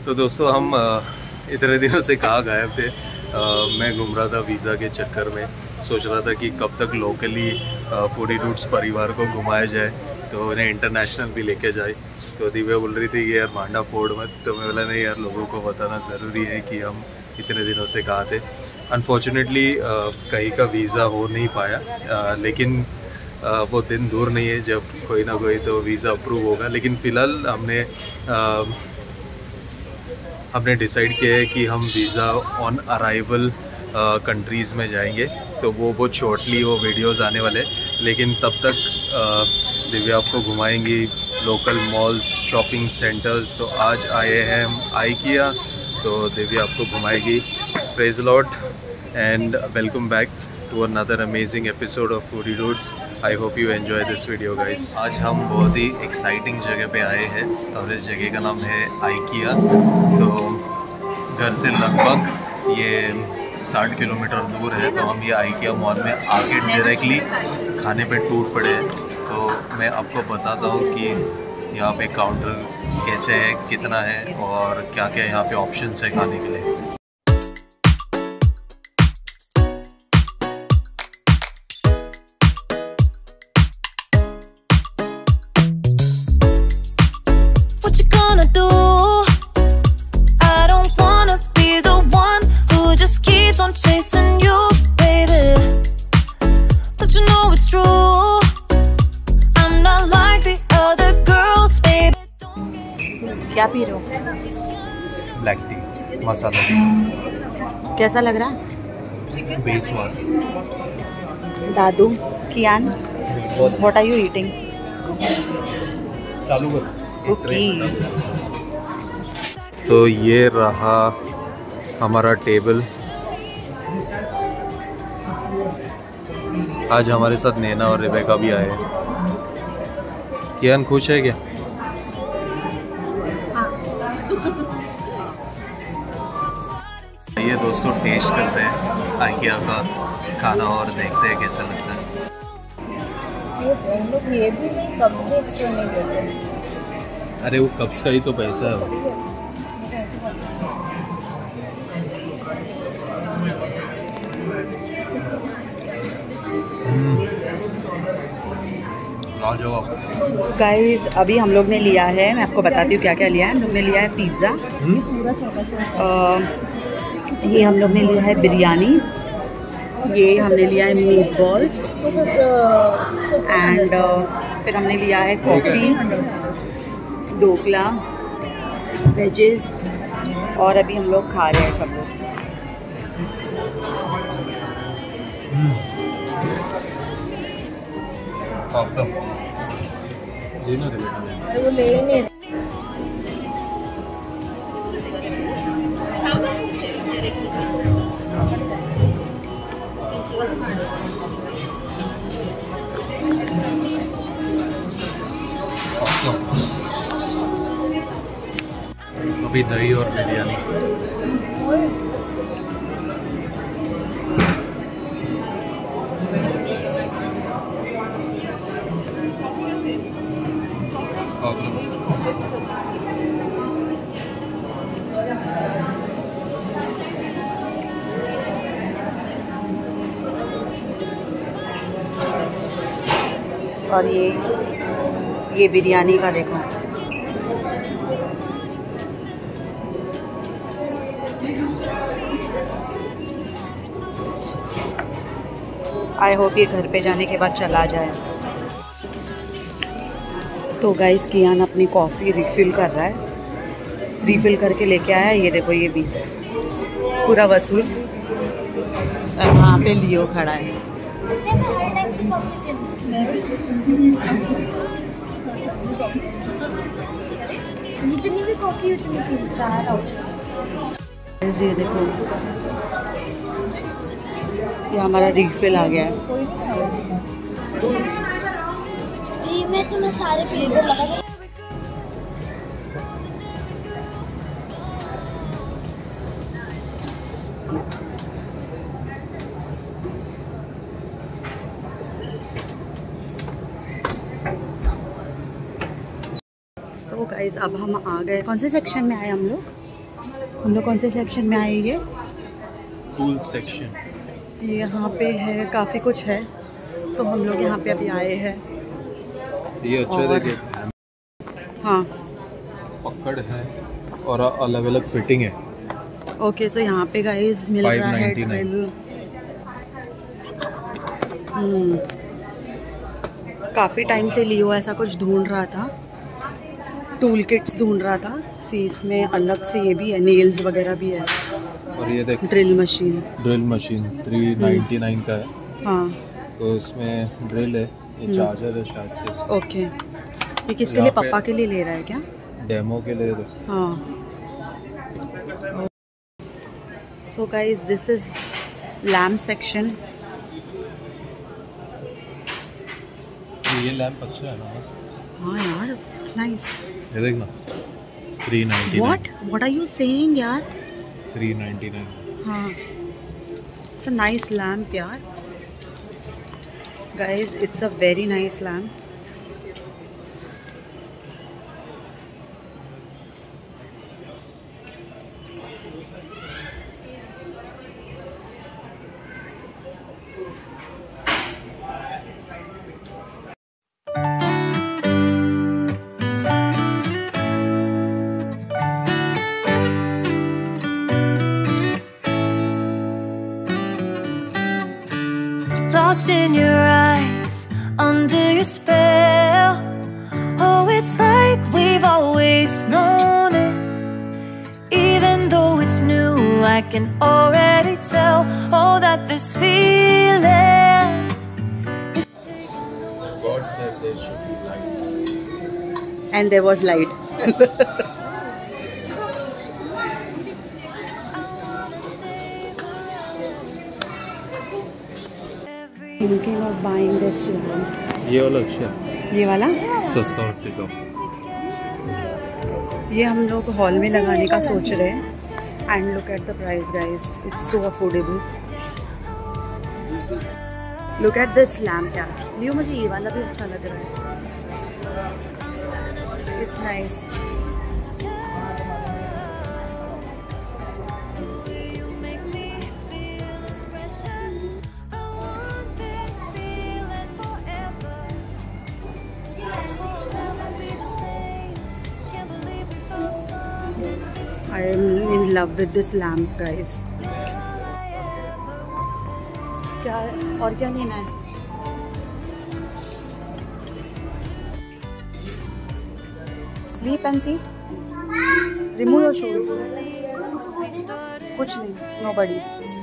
तो दोस्तों हम इतने दिनों से कहाँ गायब थे। मैं घूम रहा था वीज़ा के चक्कर में, सोच रहा था कि कब तक लोकली फूडी रूट्स परिवार को घुमाया जाए तो उन्हें इंटरनेशनल भी लेके जाए। तो दिव्या बोल रही थी कि यार मांडा फोड़ मत, तो मैं बोला नहीं यार, लोगों को बताना ज़रूरी है कि हम इतने दिनों से कहाँ थे। अनफॉर्चुनेटली कहीं का वीज़ा हो नहीं पाया, लेकिन वो दिन दूर नहीं है जब कोई ना कोई तो वीज़ा अप्रूव होगा। लेकिन फ़िलहाल हमने डिसाइड किया है कि हम वीज़ा ऑन अराइवल कंट्रीज़ में जाएंगे, तो वो बहुत शॉर्टली वो वीडियोस आने वाले। लेकिन तब तक दिव्या आपको घुमाएंगी लोकल मॉल्स, शॉपिंग सेंटर्स। तो आज आए हैं हम IKEA, तो दिव्या आपको घुमाएगी। Praise Lord and welcome back to another amazing episode of foodie routes. I hope you enjoy this video guys. आज हम बहुत ही एक्साइटिंग जगह पे आए हैं और इस जगह का नाम है IKEA। तो घर से लगभग ये 60 किलोमीटर दूर है, तो हम ये IKEA मॉल में आके डायरेक्टली खाने पे टूट पड़े हैं। तो मैं आपको बताता हूँ कि यहाँ पे काउंटर कैसे है, कितना है और क्या क्या यहाँ पे ऑप्शंस है खाने के लिए। क्या पी रहे हो? Black tea, masala tea. कैसा लग रहा है? Best one. दादू, Kiyan, what are you eating? चालू कर। ओके। तो ये रहा हमारा टेबल। आज हमारे साथ नैना और रेबेका भी आए हैं। कियान खुश है क्या? ये दोस्तों टेस्ट करते हैं IKEA का खाना और देखते हैं कैसा लगता है। ये भी नहीं, कप्स भी एक्स्ट्रा नहीं देते। अरे वो कप्स का ही तो पैसा है। गाइस अभी हम लोग ने लिया है, मैं आपको बताती हूँ क्या क्या लिया है। हम लोग ने लिया है पिज़्ज़ा, ये हम लोग ने लिया है बिरयानी, ये हमने लिया है मीट बॉल्स एंड फिर हमने लिया है कॉफ़ी, ढोकला, वेजेस और अभी हम लोग खा रहे हैं सब लोग। वो ले ही नहीं। अभी दही और बिरयानी। और ये बिरयानी का देखो, आई होप ये घर पे जाने के बाद चला जाए। तो गाइस कियान अपनी कॉफ़ी रिफ़िल कर रहा है, रिफ़िल करके लेके आया। ये देखो ये भी पूरा वसूल, और वहाँ पे लियो खड़ा है। जितनी भी कॉफी उतनी ये देखो ये हमारा रिफिल आ गया है। मैं तुम्हें सारे फ्लेवर लगा। सो गाइस अब हम आ गए, कौन से सेक्शन में आए हम लोग? हम लोग कौन से सेक्शन में आए? ये टूल सेक्शन। यहाँ पे है, काफ़ी कुछ है, तो हम लोग यहाँ पे अभी आए हैं। ये अच्छा और- देखे, हाँ पकड़ है और अलग अलग फिटिंग है। ओके, सो यहाँ पे गाइस मिल रहा है 599। ड्रिल। काफ़ी टाइम से लियो ऐसा कुछ ढूंढ रहा था, टूल किट्स ढूंढ रहा था। सी इसमें अलग से ये भी है, नेल्स वगैरह भी है। और ये देख, ड्रिल मशीन। ड्रिल मशीन 399 का है। हाँ तो इसमें ड्रिल है, ये चार्जर है शायद से इसका। ओके, ये किसके लिए? यहाँ पे- पापा के लिए ले रहा है क्या? डेमो के लिए दो। हाँ। So guys this is lamp section. ये लैंप अच्छा है ना? हाँ यार, इट्स नाइस। ये देख ना, 399। व्हाट आर यू सेइंग यार? 399। हाँ, इट्स अ नाइस लैम्प यार guys, it's a very nice lamp. Lost in your eyes, under your spell. Oh, it's like we've always known it. Even though it's new, I can already tell. Oh, that this feeling is taking over. God said there should be light. And there was light. Thinking of buying this lamp. ये वाला अच्छा है, ये वाला सस्ता और टिकाऊ। ये हम लोग हॉल में लगाने का सोच रहे हैं। And look at the price guys, it's so affordable. Look at this lamp यार। लियो, मुझे ये वाला भी अच्छा लग रहा है, it's nice. I am in love with this lamps guys. क्या और क्या लेना है? Sleep and see. Remove your shoes. कुछ नहीं, nobody.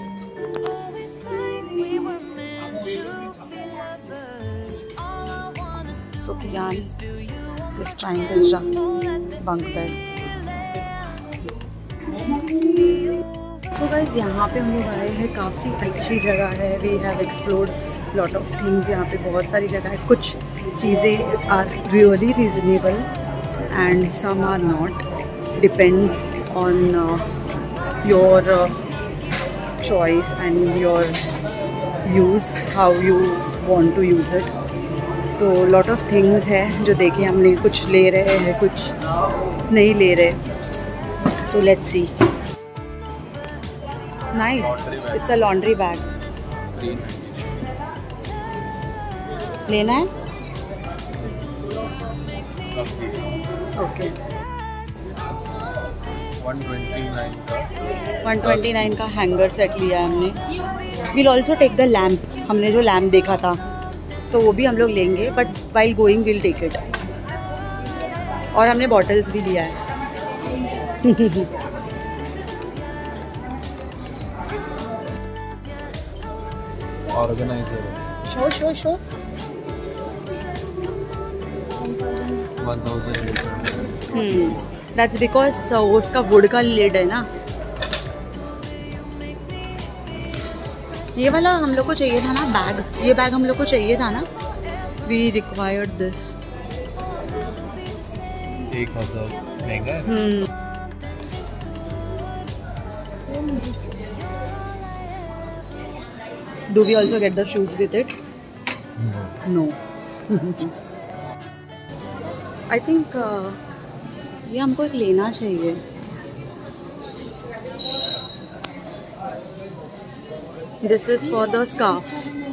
So Kian is trying this bunk bed. So guys, यहाँ पे हम लोग आए हैं, काफ़ी अच्छी जगह है। We have explored lot of things. यहाँ पे बहुत सारी जगह है, कुछ चीज़ें are really reasonable and some are not, depends on your choice and your use, how you want to use it. तो लॉट ऑफ थिंग्स है जो देखे हमने, कुछ ले रहे हैं, कुछ नहीं ले रहे। So let's see. Nice. It's a laundry bag. लेना है? Okay. 129 का हैंगर सेट लिया है हमने। We'll also take the lamp. हमने जो लैम्प देखा था तो वो भी हम लोग लेंगे, but while going we'll take it. और हमने बॉटल्स भी लिया है। Organiser show 1000 litre. That's because उसका वुड का लिड है ना। ये वाला हम लोग को चाहिए था ना बैग, ये बैग हम लोग को चाहिए था ना। We required this. 1000 महंगा है। Do we also get the shoes with it? No. I think ये हमको एक लेना चाहिए। This is for the scarf.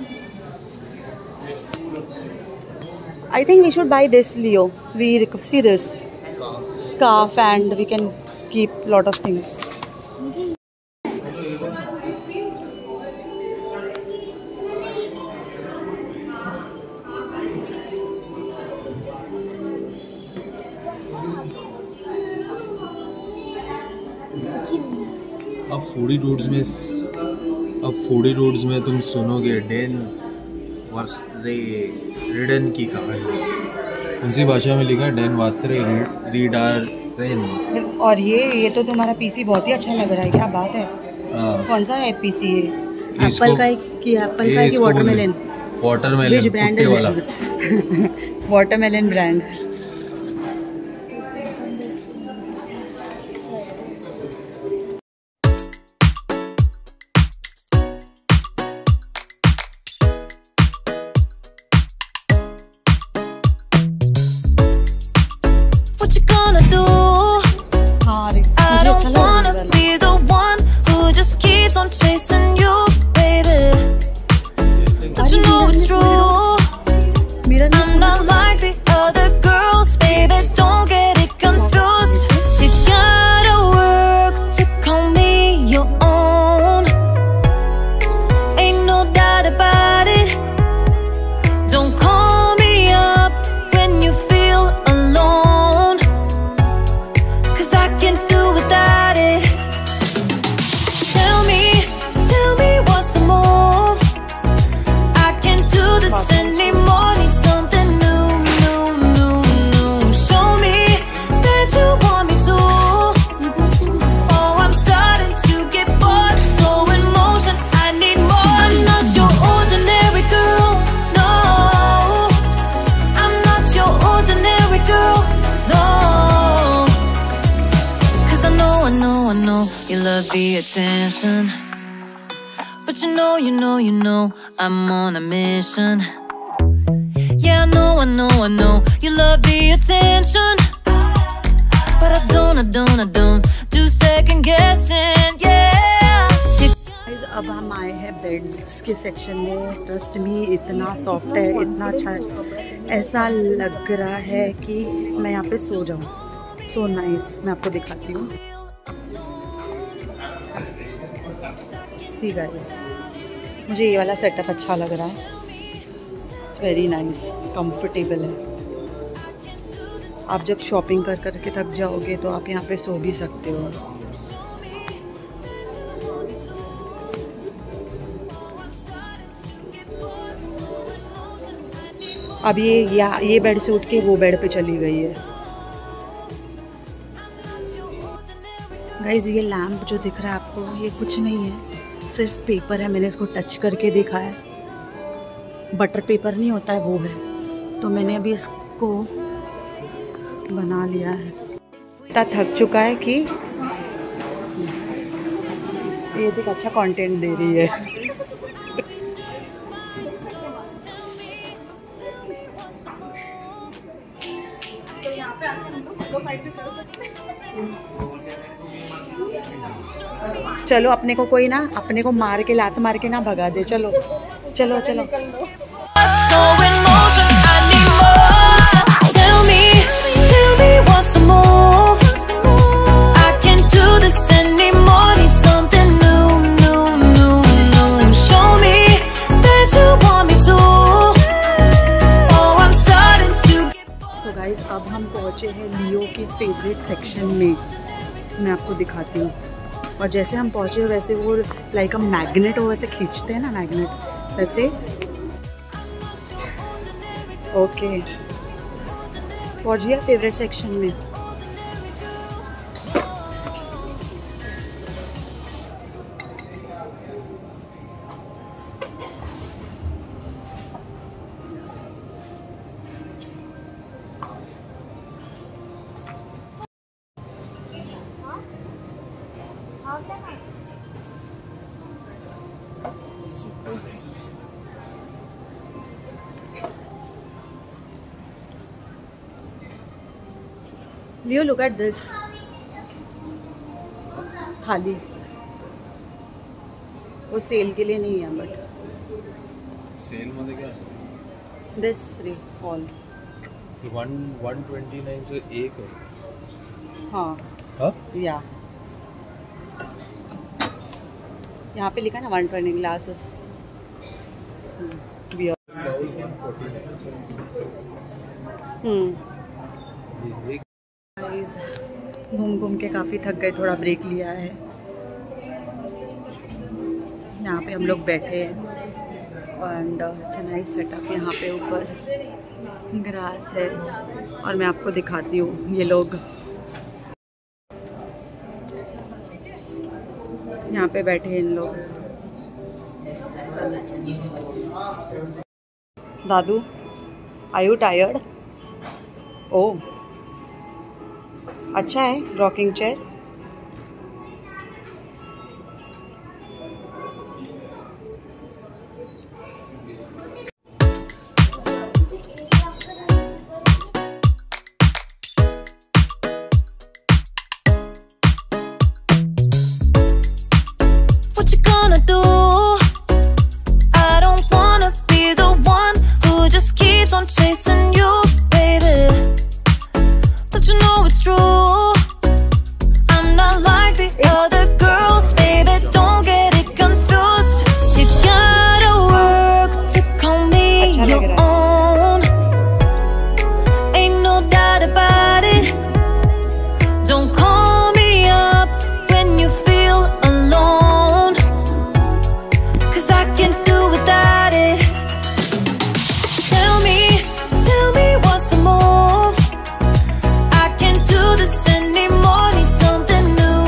I think we should buy this, Leo. We see this scarf and we can keep lot of things. अब foodie roads में तुम सुनोगे Dane वास्ते रिडन की कहानी। उनसी भाषा में लिखा डेन वास्ते रीडारेन। और ये तो तुम्हारा पीसी बहुत ही अच्छा लग रहा है, क्या बात है। कौन सा है पीसी ये? एप्पल का है कि वाटरमेलन? वाटरमेलन। विच ब्रांड है वाला? Watermelon brand. The attention, but you know I'm on a mission. Yeah, I know you love the attention, but I don't do second guessing. Yeah. अब हम आए हैं बेड्स के सेक्शन में। ट्रस्ट मी, इतना soft है, इतना अच्छा है, ऐसा लग रहा है कि मैं यहाँ पे सो जाऊँ। So nice. मैं आपको दिखाती हूँ। सी गाइस, मुझे ये वाला सेटअप अच्छा लग रहा है। इट्स वेरी नाइस, कंफर्टेबल है। आप जब शॉपिंग कर करके थक जाओगे तो आप यहाँ पे सो भी सकते हो। अब ये बेड से उठ के वो बेड पे चली गई है। गाइस, ये लैम्प जो दिख रहा है आपको, ये कुछ नहीं है, सिर्फ पेपर है। मैंने इसको टच करके देखा है, बटर पेपर नहीं होता है वो है। तो मैंने अभी इसको बना लिया है। इतना थक चुका है कि ये देख अच्छा कंटेंट दे रही है। चलो, अपने को कोई ना, अपने को मार के लात मार के ना भगा दे। चलो चलो चलो। सो गाइस, अब हम पहुंचे हैं लियो के फेवरेट सेक्शन में। मैं आपको दिखाती हूँ। और जैसे हम पहुँचे वैसे वो लाइक हम मैग्नेट हो वैसे खींचते हैं ना, मैग्नेट वैसे। ओके, पहुँच गया फेवरेट सेक्शन में। Leo, look at this. थाली वो सेल के लिए नहीं है बट सेल मध्ये क्या दिस ऑल 129 से एक है। हाँ हाँ या यहाँ पे लिखा ना 120 ग्लासेस। घूम घूम के काफ़ी थक गए, थोड़ा ब्रेक लिया है। यहाँ पे हम लोग बैठे हैं एंड चेन्नई सेटअप। यहाँ पे ऊपर ग्रास है और मैं आपको दिखाती हूँ। ये लोग यहाँ पे बैठे हैं इन लोग। दादू आर यू टायर्ड? ओह अच्छा है rocking chair. What you gonna do? I don't wanna be the one who just keeps on chasing you, baby. Don't you know it's true? I'm not like the other girls, baby. Don't get it confused. You gotta work to call me your own. Ain't no doubt about it. Don't call me up when you feel alone, 'cause I can't do without it. Tell me what's the move? I can't do this anymore. Need something new.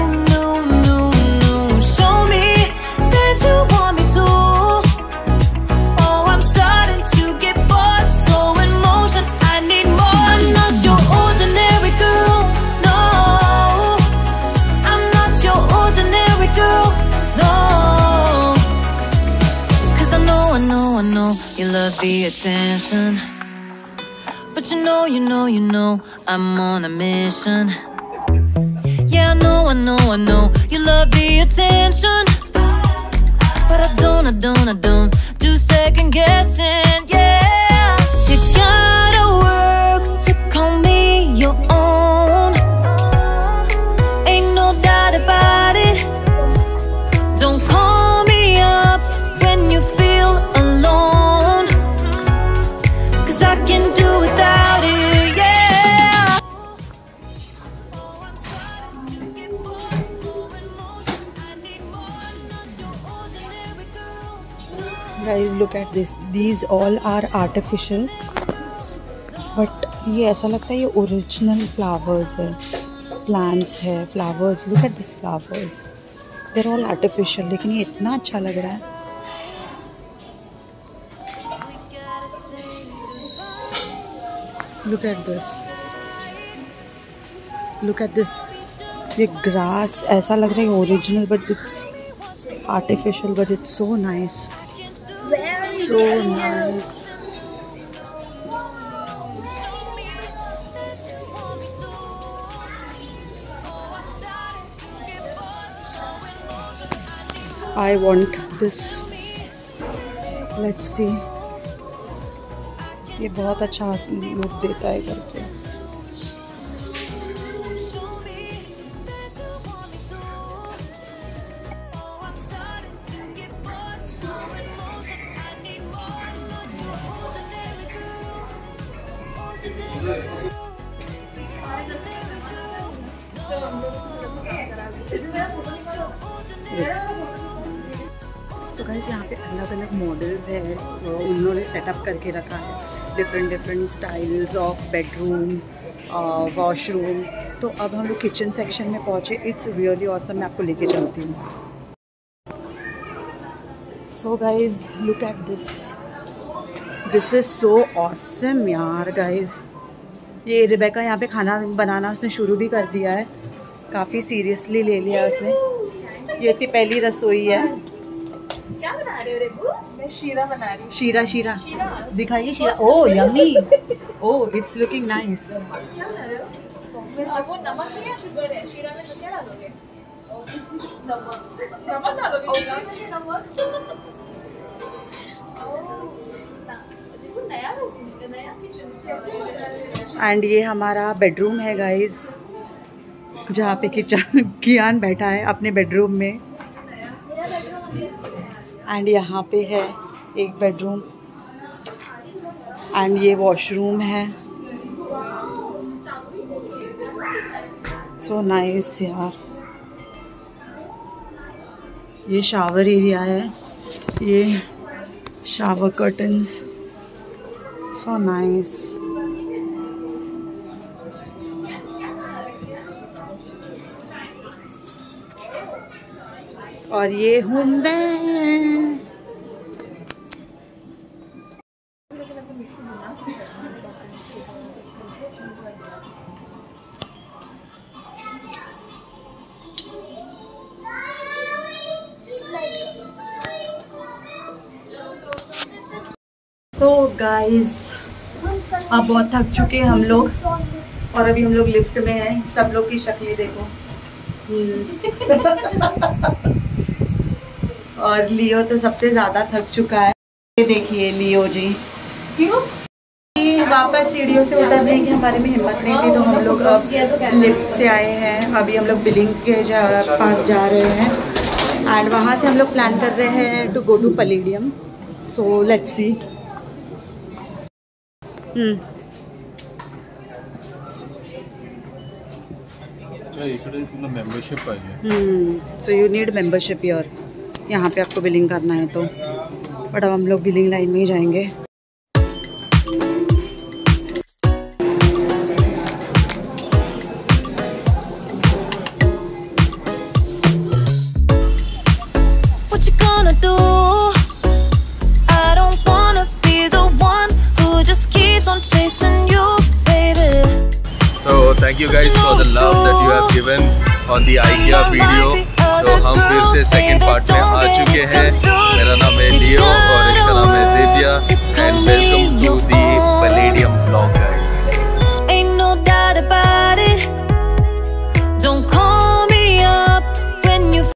Show me that you want me to. Oh, I'm starting to get bored, so in motion. I need more. Not your ordinary girl, no. I'm not your ordinary girl, no. 'Cause I know you love the attention, but you know I'm on a mission. Yeah, I know you love the attention, but I don't do second guessing. Yeah, you gotta work to call me your own. Ain't no doubt about it. Don't call me up when you feel alone, 'cause I can do without it. Yeah. Guys, look at this. These all are artificial, but ये ऐसा लगता है ये original flowers है, plants है, flowers. Look at this flowers, they're all artificial, लेकिन ये इतना अच्छा लग रहा है। लुक एट दिस, ये ग्रास ऐसा लग रहा है original, but it's artificial, but it's so nice, so nice. I want this. Let's see. ये बहुत अच्छा लुक देता है घर पे। सो गाइस, यहाँ पे अलग अलग मॉडल्स है, उन्होंने सेटअप करके रखा है, different styles of bedroom, washroom. तो अब हम लोग किचन सेक्शन में पहुँचे। It's really awesome. मैं आपको लेके चलती हूँ। So guys, look at this is so awesome यार गाइस। ये रिबेका यहाँ पे खाना बनाना उसने शुरू भी कर दिया है, काफ़ी सीरियसली ले लिया उसने। ये इसकी पहली रसोई है। क्या बना रहे हो रेबू? मैं शीरा बना रही हूँ। शीरा दिखाइए sheera. Oh yummy, oh it's looking nice. क्या बना रहे हो? वो नमक है या शुगर है? शीरा में तो क्या डालोगे? एंड ये हमारा बेडरूम है गाइस, जहाँ पे कियान बैठा है अपने बेडरूम में। एंड यहाँ पे है एक बेडरूम एंड ये वॉशरूम है। सो नाइस यार। ये शावर एरिया है, ये शावर कर्टन्स, सो नाइस। और ये हूँ मैं। तो गाइस अब बहुत थक चुके हैं हम लोग और अभी हम लोग लिफ्ट में हैं। सब लोग की शक्लें देखो। और लियो तो सबसे ज्यादा थक चुका है। ये देखिए लियो जी, क्यों वापस सीढ़ियों से उतरने की हमारे में हिम्मत नहीं थी, तो हम लोग अब लिफ्ट से आए हैं। अभी हम लोग बिलिंग के पास जा रहे हैं एंड वहाँ से हम लोग प्लान कर रहे हैं to go to Palladium. So let's see. Membership so you need membership your, यहाँ पे आपको बिलिंग करना है तो। बट अब हम लोग बिलिंग लाइन में ही जाएंगे। Thank you guys for the love that you have given on the IKEA video। तो हम फिर से सेकंड पार्ट में आ चुके हैं। मेरा नाम है लियो और